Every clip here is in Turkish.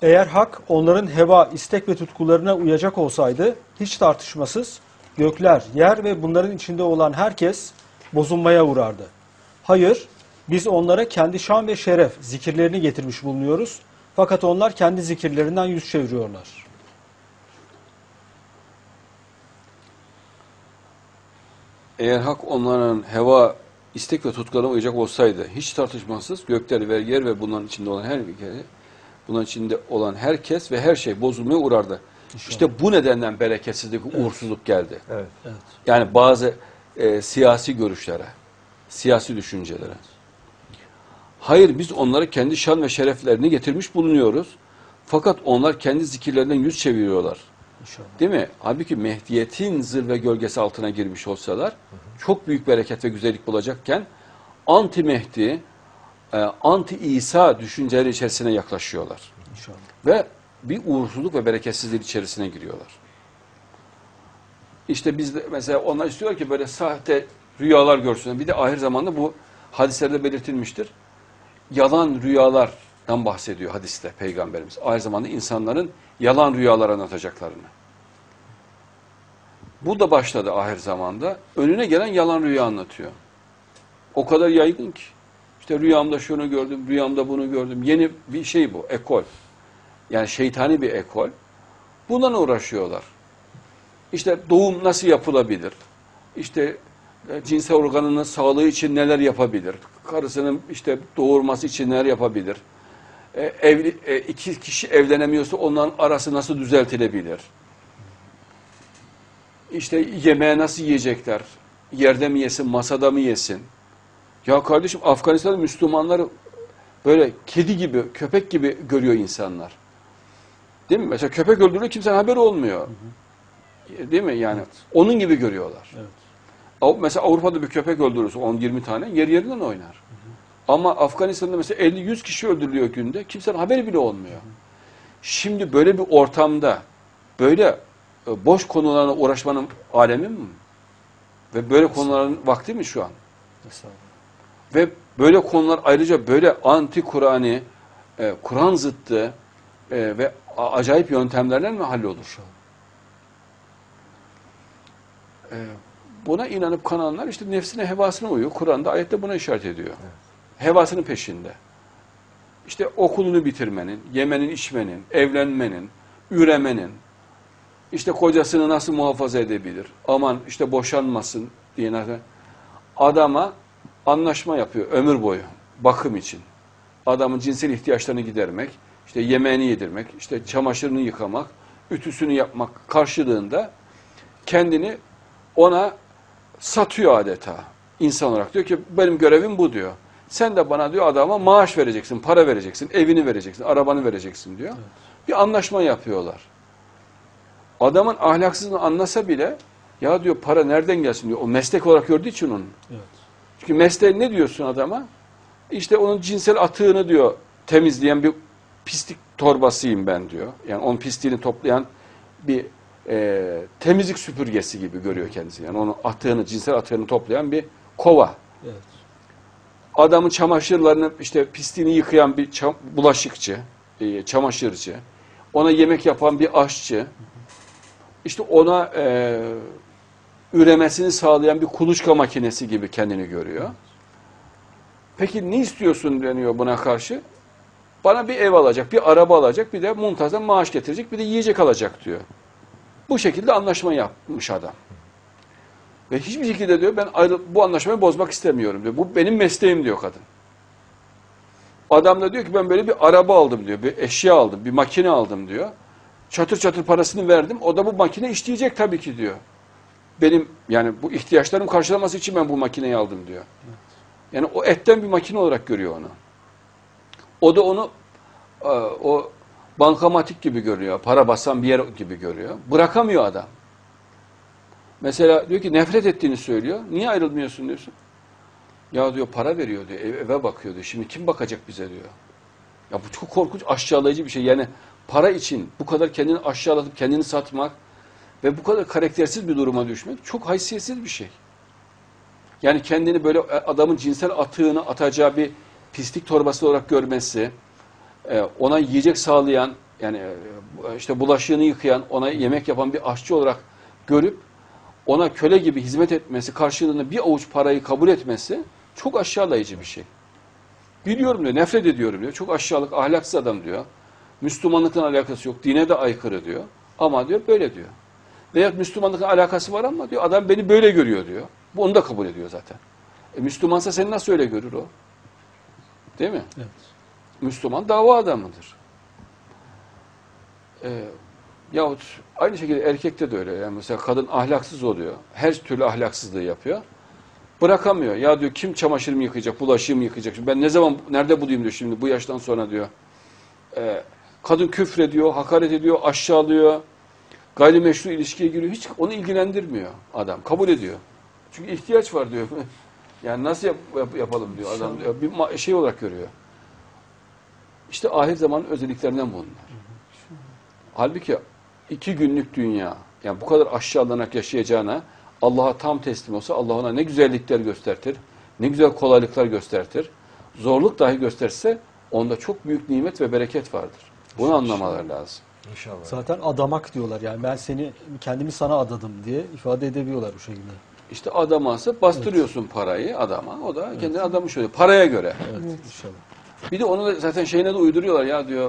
Eğer hak onların heva, istek ve tutkularına uyacak olsaydı hiç tartışmasız gökler, yer ve bunların içinde olan herkes bozulmaya uğrardı. Hayır, biz onlara kendi şan ve şeref zikirlerini getirmiş bulunuyoruz. Fakat onlar kendi zikirlerinden yüz çeviriyorlar. Eğer hak onların heva, istek ve tutkularına uyacak olsaydı hiç tartışmasız gökler ve yer ve bunların içinde olan bunların içinde olan herkes ve her şey bozulmaya uğrardı. İnşallah. İşte bu nedenden bereketsizlik, uğursuzluk geldi. Evet. Evet. Yani bazı siyasi görüşlere, siyasi düşüncelere. Hayır, biz onlara kendi şan ve şereflerini getirmiş bulunuyoruz. Fakat onlar kendi zikirlerinden yüz çeviriyorlar. İnşallah. Değil mi? Halbuki Mehdiyet'in zirve gölgesi altına girmiş olsalar çok büyük bereket ve güzellik bulacakken anti-Mehdi, anti-İsa düşünceleri içerisine yaklaşıyorlar. İnşallah. Ve bir uğursuzluk ve bereketsizlik içerisine giriyorlar. İşte biz de mesela onlar istiyor ki böyle sahte rüyalar görsünler. Bir de ahir zamanda bu hadislerde belirtilmiştir. Yalan rüyalardan bahsediyor hadiste Peygamberimiz. Ahir zamanda insanların yalan rüyalar anlatacaklarını. Bu da başladı ahir zamanda. Önüne gelen yalan rüya anlatıyor. O kadar yaygın ki. İşte rüyamda şunu gördüm, rüyamda bunu gördüm. Yeni bir şey bu, ekol. Yani şeytani bir ekol. Bundan uğraşıyorlar. İşte doğum nasıl yapılabilir? İşte cinsel organının sağlığı için neler yapabilir? Karısının işte doğurması için neler yapabilir? İki kişi evlenemiyorsa onların arası nasıl düzeltilebilir? İşte yemeğe nasıl yiyecekler? Yerde mi yesin, masada mı yesin? Ya kardeşim, Afganistan'da Müslümanları böyle kedi gibi, köpek gibi görüyor insanlar. Değil mi? Mesela köpek öldürüyor, kimsenin haberi olmuyor. Hı hı. Değil mi? Yani evet. Onun gibi görüyorlar. Evet. Mesela Avrupa'da bir köpek öldürürse 10-20 tane yer yerinden oynar. Hı hı. Ama Afganistan'da mesela 50-100 kişi öldürülüyor günde. Kimsenin haberi bile olmuyor. Hı hı. Şimdi böyle bir ortamda böyle boş konularla uğraşmanın alemi mi? Ve böyle konuların vakti mi şu an? Ve böyle konular ayrıca böyle anti-Kur'ani, Kur'an zıttı ve acayip yöntemlerle mi hallolur? Buna inanıp kananlar işte nefsine, hevasına uyuyor. Kur'an'da ayette buna işaret ediyor. Evet. Hevasının peşinde. İşte okulunu bitirmenin, yemenin, içmenin, evlenmenin, üremenin, işte kocasını nasıl muhafaza edebilir, aman işte boşanmasın diye adama anlaşma yapıyor ömür boyu bakım için. Adamın cinsel ihtiyaçlarını gidermek, işte yemeğini yedirmek, işte çamaşırını yıkamak, ütüsünü yapmak karşılığında kendini ona satıyor adeta. İnsan olarak diyor ki benim görevim bu diyor. Sen de bana diyor adama maaş vereceksin, para vereceksin, evini vereceksin, arabanı vereceksin diyor. Evet. Bir anlaşma yapıyorlar. Adamın ahlaksızlığını anlasa bile ya diyor para nereden gelsin diyor. O meslek olarak gördüğü için onun. Evet. Çünkü mesleğe ne diyorsun adama? İşte onun cinsel atığını diyor temizleyen bir pislik torbasıyım ben diyor. Yani onun pisliğini toplayan bir temizlik süpürgesi gibi görüyor kendisi. Yani onun atığını, cinsel atığını toplayan bir kova. Evet. Adamın çamaşırlarını işte pisliğini yıkayan bir bulaşıkçı, çamaşırcı. Ona yemek yapan bir aşçı. İşte ona üremesini sağlayan bir kuluçka makinesi gibi kendini görüyor. Peki ne istiyorsun deniyor buna karşı? Bana bir ev alacak, bir araba alacak, bir de muntazam maaş getirecek, bir de yiyecek alacak diyor. Bu şekilde anlaşma yapmış adam. Ve hiçbir şekilde diyor ben bu anlaşmayı bozmak istemiyorum diyor. Bu benim mesleğim diyor kadın. Adam da diyor ki ben böyle bir araba aldım diyor, bir eşya aldım, bir makine aldım diyor. Çatır çatır parasını verdim, o da bu makine işleyecek tabii ki diyor. Benim yani bu ihtiyaçlarım karşılaması için ben bu makineyi aldım diyor. Evet. Yani o etten bir makine olarak görüyor onu. O da onu o bankamatik gibi görüyor, para basan bir yer gibi görüyor. Bırakamıyor adam. Mesela diyor ki nefret ettiğini söylüyor. Niye ayrılmıyorsun diyorsun. Ya diyor para veriyor diyor, eve bakıyor diyor. Şimdi kim bakacak bize diyor. Ya bu çok korkunç, aşağılayıcı bir şey. Yani para için bu kadar kendini aşağılatıp kendini satmak ve bu kadar karaktersiz bir duruma düşmek çok haysiyetsiz bir şey. Yani kendini böyle adamın cinsel atığını atacağı bir pislik torbası olarak görmesi, ona yiyecek sağlayan Yani işte bulaşığını yıkayan, ona yemek yapan bir aşçı olarak görüp ona köle gibi hizmet etmesi, karşılığında bir avuç parayı kabul etmesi çok aşağılayıcı bir şey. Biliyorum diyor, nefret ediyorum diyor. Çok aşağılık, ahlaksız adam diyor. Müslümanlıkla alakası yok, dine de aykırı diyor. Ama diyor böyle diyor. Veya Müslümanlıkla alakası var ama diyor adam beni böyle görüyor diyor. Bu onu da kabul ediyor zaten. Müslümansa seni nasıl öyle görür o? Değil mi? Evet. Müslüman dava adamıdır. Yahut aynı şekilde erkekte de öyle. Yani mesela kadın ahlaksız oluyor. Her türlü ahlaksızlığı yapıyor. Bırakamıyor. Ya diyor kim çamaşırımı yıkayacak, bulaşığımı yıkayacak? Ben ne zaman, nerede bulayım diyor şimdi bu yaştan sonra diyor. Kadın küfrediyor, hakaret ediyor, aşağılıyor. Gayrimeşru ilişkiye giriyor. Hiç onu ilgilendirmiyor adam. Kabul ediyor. Çünkü ihtiyaç var diyor. Yani nasıl yapalım diyor adam. Diyor. Bir şey olarak görüyor. İşte ahir zamanın özelliklerinden bunlar. Halbuki 2 günlük dünya, yani bu kadar aşağılanarak yaşayacağına Allah'a tam teslim olsa Allah ona ne güzellikler göstertir, ne güzel kolaylıklar göstertir. Zorluk dahi gösterse onda çok büyük nimet ve bereket vardır. Bunu anlamaları lazım. İnşallah. Zaten adamak diyorlar yani ben kendimi sana adadım diye ifade edebiliyorlar bu şekilde. İşte adaması bastırıyorsun parayı adama, o da kendini adamış oluyor. Paraya göre. Evet, inşallah. Bir de onu da zaten şeyine de uyduruyorlar ya diyor,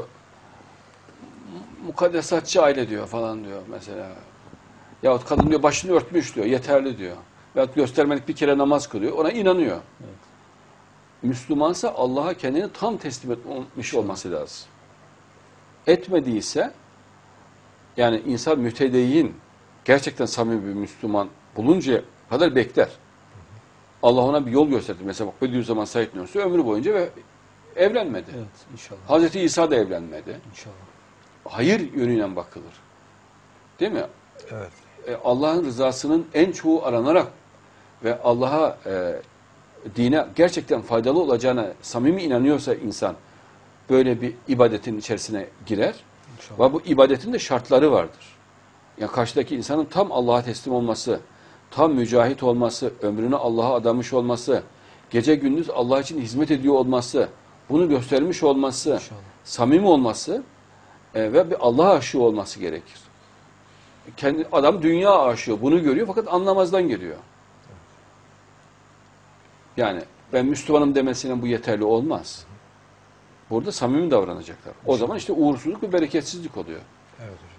mukaddesatçı aile diyor falan diyor mesela. Yahut kadın diyor başını örtmüş diyor, yeterli diyor. Veyahut göstermelik bir kere namaz kılıyor, ona inanıyor. Evet. Müslümansa Allah'a kendini tam teslim etmiş olması lazım. Etmediyse, yani insan mütedeyyin, gerçekten samimi bir Müslüman buluncaya kadar bekler. Allah ona bir yol gösterdi. Mesela bak Bediüzzaman Said Nursi ömrü boyunca ve evlenmedi. Evet, inşallah. Hazreti İsa da evlenmedi. İnşallah. Hayır yönüyle bakılır. Değil mi? Evet. Allah'ın rızasının en çoğu aranarak ve Allah'a dine gerçekten faydalı olacağına samimi inanıyorsa insan böyle bir ibadetin içerisine girer. İnşallah. Ve bu ibadetin de şartları vardır. Yani karşıdaki insanın tam Allah'a teslim olması, tam mücahit olması, ömrünü Allah'a adamış olması, gece gündüz Allah için hizmet ediyor olması, bunu göstermiş olması, İnşallah. samimi olması ve bir Allah aşığı olması gerekir. Adam dünya aşığı, bunu görüyor fakat anlamazdan geliyor. Yani ben Müslümanım demesine bu yeterli olmaz. Burada samimi davranacaklar. O zaman işte uğursuzluk ve bereketsizlik oluyor. Evet hocam.